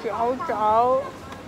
Ciao ciao.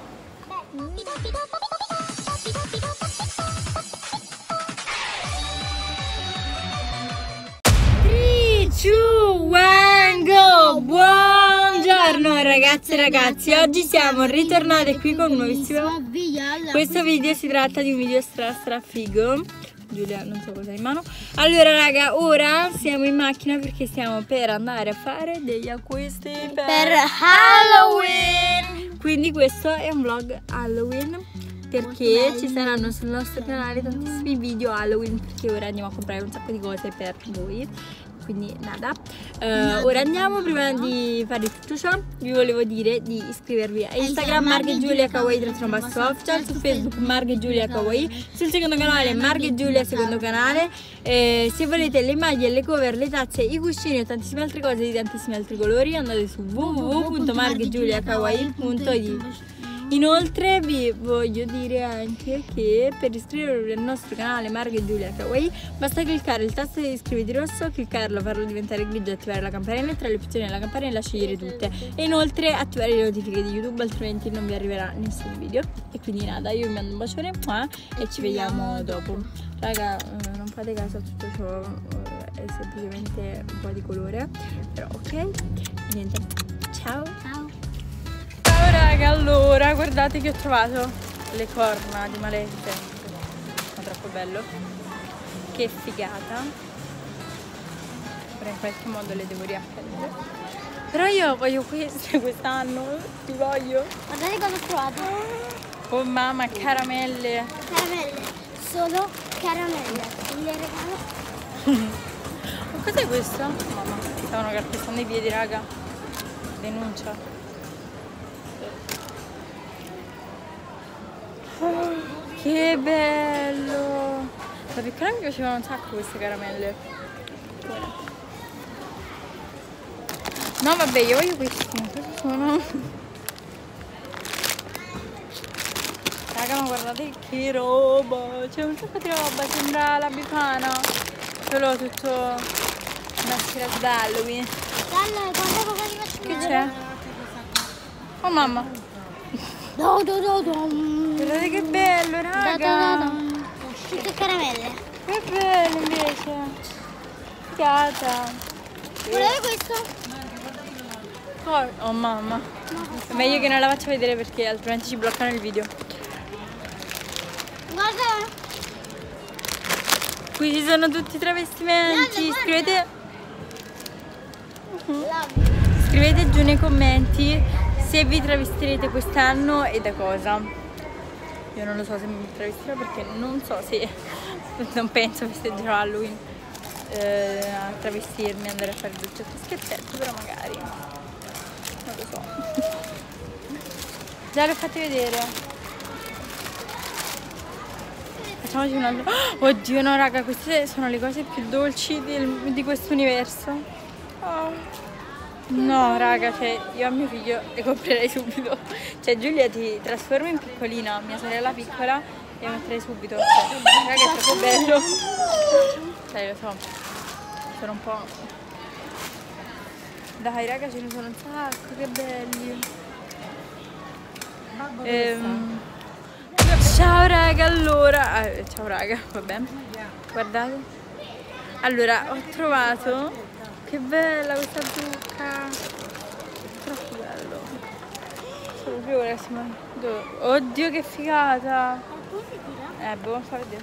3, 2, 1, go! Buongiorno ragazze e ragazzi, oggi siamo ritornate qui con un nuovissimo... Questo video si tratta di un video stra figo. Giulia non so cosa ha in mano. Allora raga, ora siamo in macchina perché stiamo per andare a fare degli acquisti per Halloween. Quindi questo è un vlog Halloween, perché ci saranno sul nostro canale tantissimi video Halloween, perché ora andiamo a comprare un sacco di cose per voi. Quindi nada, ora andiamo. Prima di fare tutto ciò vi volevo dire di iscrivervi a Instagram marghegiulia_official, su Facebook marghegiulia_, sul secondo canale marghegiulia secondo canale. Se volete le maglie, le cover, le tazze, i cuscini e tantissime altre cose di tantissimi altri colori, andate su www.marghegiulia_it. Inoltre vi voglio dire anche che per iscrivervi al nostro canale Marghe Giulia Kawaii basta cliccare il tasto di iscriviti rosso, cliccarlo, farlo diventare grigio e attivare la campanella, e tra le opzioni della campanella scegliere tutte, e inoltre attivare le notifiche di YouTube, altrimenti non vi arriverà nessun video. E quindi nada, io vi mando un bacione e ci vediamo dopo. Raga, non fate caso a tutto ciò, è semplicemente un po' di colore, però ok, niente, ciao! Ciao raga, allora guardate che ho trovato le corna di Maleficent, è troppo bello, che figata. Ora in qualche modo le devo riappendere, però io voglio queste quest'anno, ti voglio. Guardate cosa ho trovato. Oh mamma, caramelle. Caramelle, solo caramelle. Le regalo. Ma cos'è questo? Mamma, stavano calpestando i piedi raga, denuncia. Oh, che bello! Da piccola mi piacevano un sacco queste caramelle. No vabbè, io voglio questi. Cosa sono? Raga, ma guardate che roba! C'è un sacco di roba, sembra la Bifana, solo tutto mascherato da Halloween. Che c'è? Oh mamma! Guardate che bello, raga! Tutte caramelle. Che bello invece! Figata! Guardate questo. Oh mamma! È meglio che non la faccio vedere perché altrimenti ci bloccano il video. Guarda! Qui ci sono tutti i travestimenti. Scrivete giù nei commenti se vi travestirete quest'anno e da cosa. Io non lo so se mi travestirò perché non so se... non penso festeggerò Halloween a travestirmi, andare a fare il dolcetto scherzetto, però magari non lo so. Già l'ho fatti vedere. Facciamoci un altro. Oddio no raga, queste sono le cose più dolci di questo universo. Oh. No raga, cioè io a mio figlio le comprerei subito. Cioè Giulia, ti trasformi in piccolina, mia sorella piccola, e la metterei subito. Cioè, raga, è troppo bello. Cioè lo so, sono un po'... Dai raga, ce ne sono un sacco, che belli. Ciao raga, allora... ciao raga, vabbè. Guardate. Allora, ho trovato... Che bella questa zucca! Troppo bello! Solo più ora si mangia. Oddio che figata! Boh, fa vedere.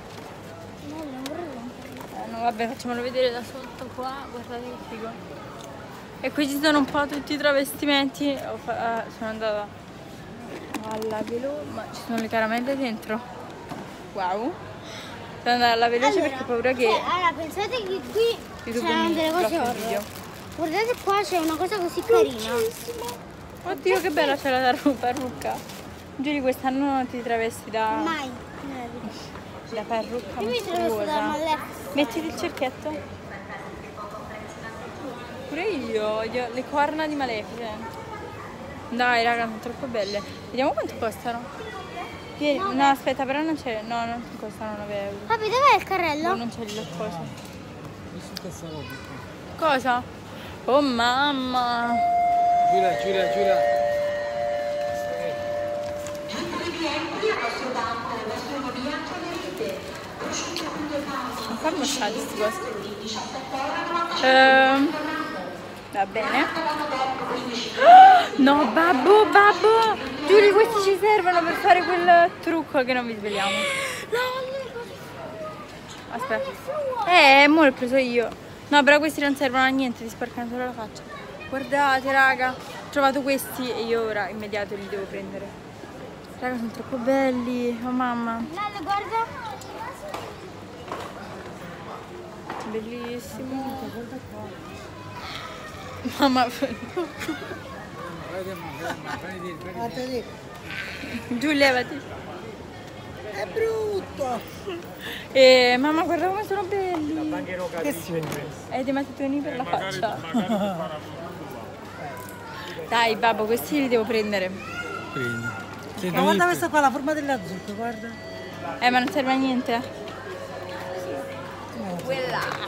No, vabbè, facciamolo vedere da sotto qua, guardate che figo. E qui ci sono un po' tutti i travestimenti. Sono andata alla veloce, ma ci sono le caramelle dentro. Wow! Sono andata alla veloce perché ho paura che... Allora, pensate che qui c'erano delle cose orribili. Guardate qua, c'è una cosa così carina. Oddio che bella c'è la parrucca. Giuri, quest'anno ti travesti da... Mai. Da parrucca Io mi travesto da Maleficent. Mettiti il cerchietto. Pure io, le corna di Maleficent. Dai raga, sono troppo belle. Vediamo quanto costano. No, aspetta, però non c'è. No, non costano 9 euro. Papi, dov'è il carrello? No, non c'è il coso. Cosa? Oh mamma! Giulia. Non fa mostrare queste cose. Va bene. No, babbo, babbo! Giulia, questi ci servono per fare quel trucco che non vi sveliamo. Aspetta. Mo l'ho preso io. No, però questi non servono a niente, ti sporcano solo la faccia. Guardate, raga. Ho trovato questi e io ora immediato li devo prendere. Raga, sono troppo belli. Oh mamma. Lale, guarda. Bellissimo. Mamma. Giù, levati. È brutto! Mamma, guarda come sono belli. Che sono? Ti metti tu per la faccia. Dai, babbo, questi li devo prendere. Prendi. Ma guarda questa qua, la forma della zucca, guarda. Ma non serve a niente. Quella.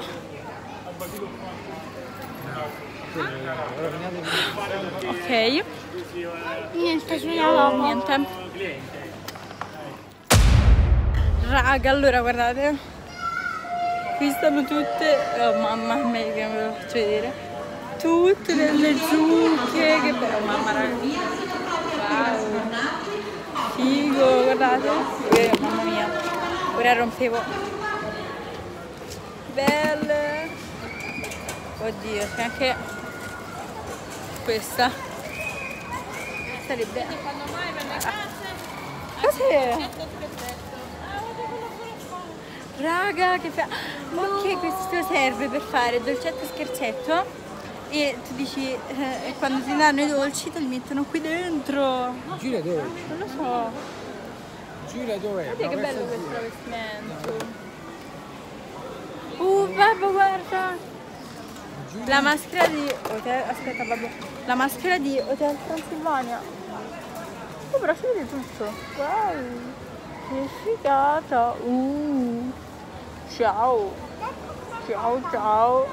Ok. Niente, suoniamo. Niente. Raga, allora guardate. Qui stanno tutte. Oh mamma mia, che ve lo faccio vedere. Tutte delle zucche. Che bello, mamma raga. Wow. Figo, guardate. Mamma mia. Ora rompevo. Belle. Oddio, c'è anche questa. Sarebbe. Cos'è? Raga, che ok, questo serve per fare dolcetto scherzetto. E tu dici, quando ti danno i dolci te li mettono qui dentro. Giulia dove? Non lo so. Giulia dov'è? Guarda che bello questo travestimento. Babbo, guarda. La maschera di Hotel. Aspetta, babbo. La maschera di Hotel Transilvania. Oh, però si vede tutto. Wow. Che figata. Ciao. Ciao, ciao.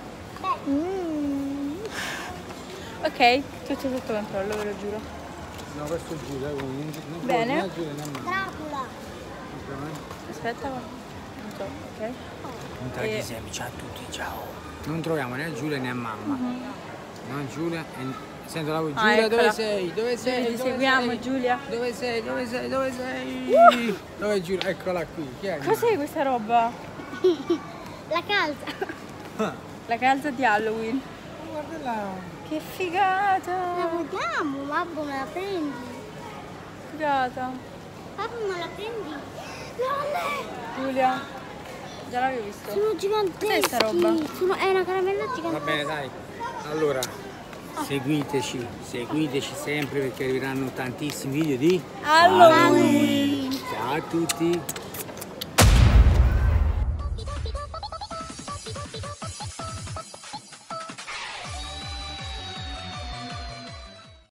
Ok, tutto sotto controllo, ve lo giuro. No, questo è Giulia, non bene. Non è Giulia, non è Dracula. Aspetta, non so, ok. Non te la insieme, ciao a tutti, ciao. Non troviamo né a Giulia né a mamma. No, Giulia e... Sento la voce. Giulia, eccola. dove sei? Dove sei? Ti Dove seguiamo, sei? Giulia. Dove sei? Dove sei? Dove sei? Dove è Giulia? Eccola qui. Chi è? Cos'è questa roba? La calza. La calza di Halloween. Guarda là. Che figata! La vogliamo, babbo, me la prendi? Figata. Babbo, me la prendi? No, Giulia, già l'avevo visto. sono giganteschi. Cos'è sta roba? È una caramella gigantesca. Va bene, dai. Allora, seguiteci sempre perché arriveranno tantissimi video di Halloween. Ciao a tutti.